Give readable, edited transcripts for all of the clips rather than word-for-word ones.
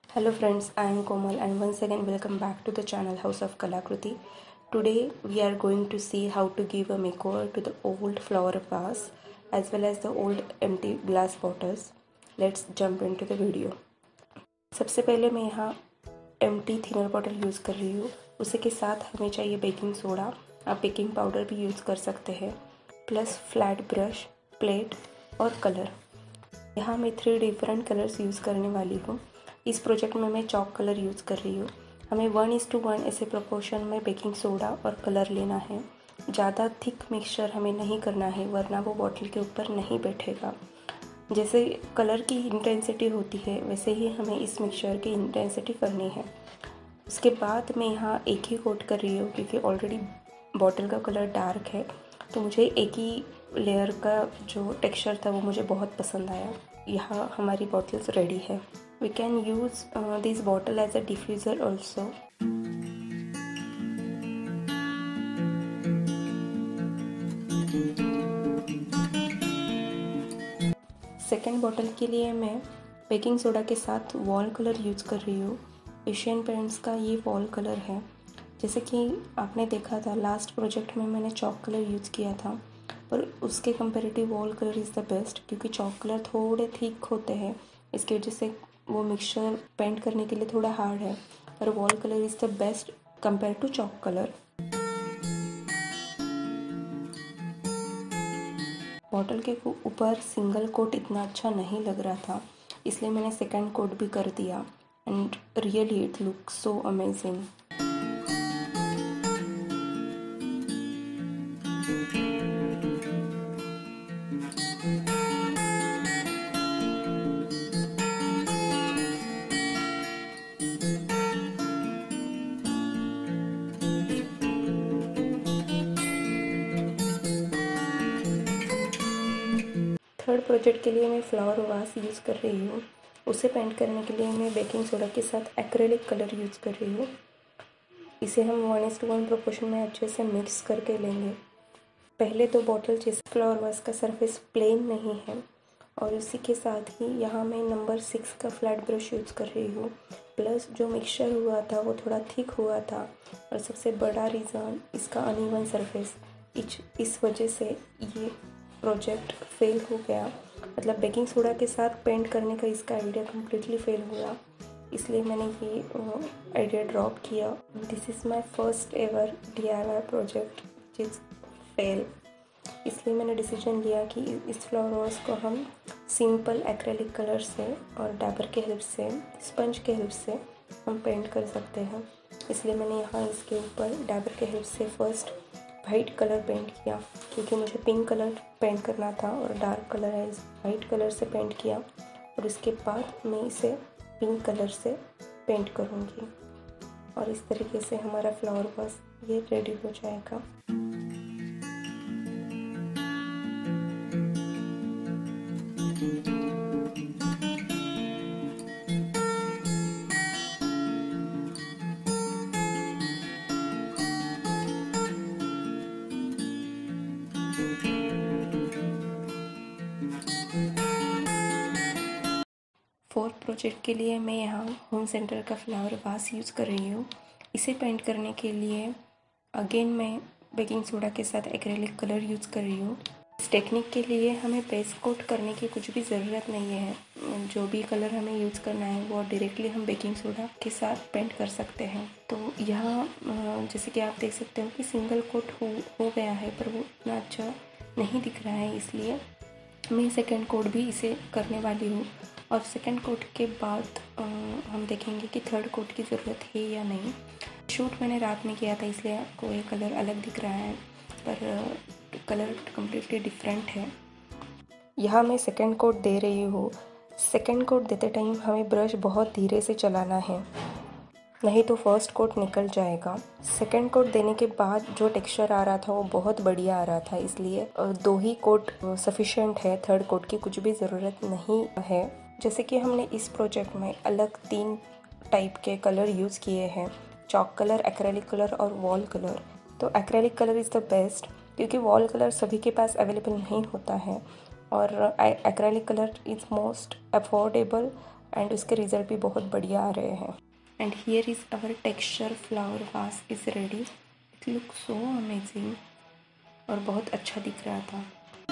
Hello friends, I am Komal and once again welcome back to the channel House of Kalakriti. Today we are going to see how to give a makeover to the old flower vase as well as the old empty glass bottles. Let's jump into the video. सबसे पहले मैं यहाँ empty thinner bottle use कर रही हूँ। उसी के साथ हमें चाहिए बेकिंग सोडा, आप बेकिंग पाउडर भी यूज़ कर सकते हैं, प्लस फ्लैट ब्रश, प्लेट और कलर। यहाँ मैं 3 डिफरेंट कलर्स यूज़ करने वाली हूँ। इस प्रोजेक्ट में मैं चॉक कलर यूज़ कर रही हूँ। हमें 1:1 ऐसे प्रोपोर्शन में बेकिंग सोडा और कलर लेना है। ज़्यादा थिक मिक्सचर हमें नहीं करना है, वरना वो बॉटल के ऊपर नहीं बैठेगा। जैसे कलर की इंटेंसिटी होती है वैसे ही हमें इस मिक्सचर की इंटेंसिटी करनी है। उसके बाद मैं यहाँ एक ही कोट कर रही हूँ क्योंकि ऑलरेडी बॉटल का कलर डार्क है, तो मुझे एक ही लेयर का जो टेक्सचर था वो मुझे बहुत पसंद आया। यहाँ हमारी बॉटल्स रेडी है। We can use this bottle as a diffuser also. Second bottle के लिए मैं बेकिंग सोडा के साथ वॉल कलर यूज़ कर रही हूँ। एशियन पेंट्स का ये वॉल कलर है। जैसे कि आपने देखा था लास्ट प्रोजेक्ट में मैंने चॉक कलर यूज़ किया था, पर उसके comparative wall colour is the best क्योंकि चॉक कलर थोड़े थिक होते हैं। इसकी वजह से वो मिक्सचर पेंट करने के लिए थोड़ा हार्ड है, पर wall colour is the best compare to chalk colour. Bottle के ऊपर सिंगल कोट इतना अच्छा नहीं लग रहा था, इसलिए मैंने सेकंड कोट भी कर दिया and really it look so amazing. Third project के लिए मैं फ्लावर वास यूज़ कर रही हूँ। उसे पेंट करने के लिए मैं बेकिंग सोडा के साथ एक्रेलिक कलर यूज़ कर रही हूँ। इसे हम 1:1 प्रोपोर्शन में अच्छे से मिक्स करके लेंगे। पहले तो बॉटल जैसे फ्लावर वास का सरफेस प्लेन नहीं है, और इसी के साथ ही यहाँ मैं नंबर 6 का फ्लैट ब्रश यूज़ कर रही हूँ। प्लस जो मिक्सचर हुआ था वो थोड़ा थिक हुआ था, और सबसे बड़ा रीज़न इसका अनइवन सरफेस। इस वजह से ये प्रोजेक्ट फेल हो गया। मतलब बेकिंग सोडा के साथ पेंट करने का इसका आइडिया कम्प्लीटली फेल हुआ, इसलिए मैंने ये आइडिया ड्रॉप किया। This is my first ever DIY project which is fail. इसलिए मैंने डिसीजन लिया कि इस फ्लावर वास को हम सिंपल एक्रेलिक कलर से और डैबर के हेल्प से, स्पंज के हेल्प से हम पेंट कर सकते हैं। इसलिए मैंने यहाँ इसके ऊपर डैबर के हेल्प से फर्स्ट वाइट कलर पेंट किया, क्योंकि मुझे पिंक कलर पेंट करना था और डार्क कलर है, वाइट कलर से पेंट किया। और इसके बाद मैं इसे पिंक कलर से पेंट करूँगी, और इस तरीके से हमारा फ्लावर वास ये रेडी हो जाएगा। फोर्थ प्रोजेक्ट के लिए मैं यहाँ होम सेंटर का फ्लावर वास यूज़ कर रही हूँ। इसे पेंट करने के लिए अगेन मैं बेकिंग सोडा के साथ एक्रेलिक कलर यूज़ कर रही हूँ। इस टेक्निक के लिए हमें बेस कोट करने की कुछ भी ज़रूरत नहीं है। जो भी कलर हमें यूज़ करना है वो डायरेक्टली हम बेकिंग सोडा के साथ पेंट कर सकते हैं। तो यहाँ जैसे कि आप देख सकते हो कि सिंगल कोट हो गया है, पर वो इतना अच्छा नहीं दिख रहा है, इसलिए मैं सेकेंड कोट भी इसे करने वाली हूँ। और सेकेंड कोट के बाद हम देखेंगे कि थर्ड कोट की ज़रूरत है या नहीं। शूट मैंने रात में किया था, इसलिए आपको ये कलर अलग दिख रहा है, पर कलर कम्प्लीटली डिफरेंट है। यहाँ मैं सेकेंड कोट दे रही हूँ। सेकेंड कोट देते टाइम हमें ब्रश बहुत धीरे से चलाना है, नहीं तो फर्स्ट कोट निकल जाएगा। सेकेंड कोट देने के बाद जो टेक्सचर आ रहा था वो बहुत बढ़िया आ रहा था, इसलिए 2 ही कोट सफिशेंट है, थर्ड कोट की कुछ भी ज़रूरत नहीं है। जैसे कि हमने इस प्रोजेक्ट में अलग 3 टाइप के कलर यूज़ किए हैं, चॉक कलर, एक्रेलिक कलर और वॉल कलर। तो acrylic colour is the best क्योंकि वॉल कलर सभी के पास अवेलेबल नहीं होता है, और acrylic colour is most affordable and उसके रिज़ल्ट भी बहुत बढ़िया आ रहे हैं। And here is our texture flower vase is ready. It look so amazing और बहुत अच्छा दिख रहा था।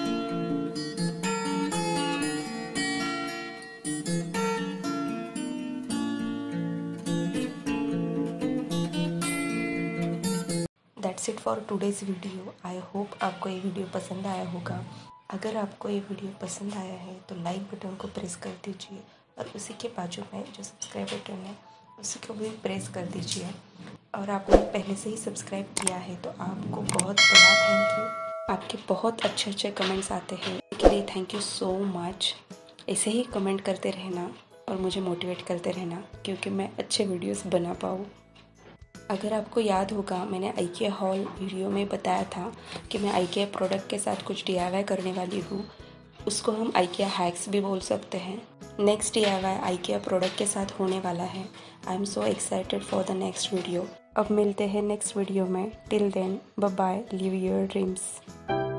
That's it for today's video. I hope आपको ये वीडियो पसंद आया होगा। अगर आपको ये वीडियो पसंद आया है तो लाइक बटन को प्रेस कर दीजिए और उसी के बाजू में जो सब्सक्राइब बटन है उसी को भी प्रेस कर दीजिए। और आपने पहले से ही सब्सक्राइब किया है तो आपको बहुत बड़ा थैंक यू। आपके बहुत अच्छे अच्छे कमेंट्स आते हैं, इसके लिए थैंक यू सो मच। ऐसे ही कमेंट करते रहना और मुझे मोटिवेट करते रहना क्योंकि मैं अच्छे वीडियोस बना पाऊँ। अगर आपको याद होगा मैंने IKEA हॉल वीडियो में बताया था कि मैं IKEA प्रोडक्ट के साथ कुछ DIY करने वाली हूँ। उसको हम IKEA हैक्स भी बोल सकते हैं। नेक्स्ट DIY IKEA प्रोडक्ट के साथ होने वाला है। I am so excited for the next video. अब मिलते हैं नेक्स्ट वीडियो में। Till then bye bye, live your dreams.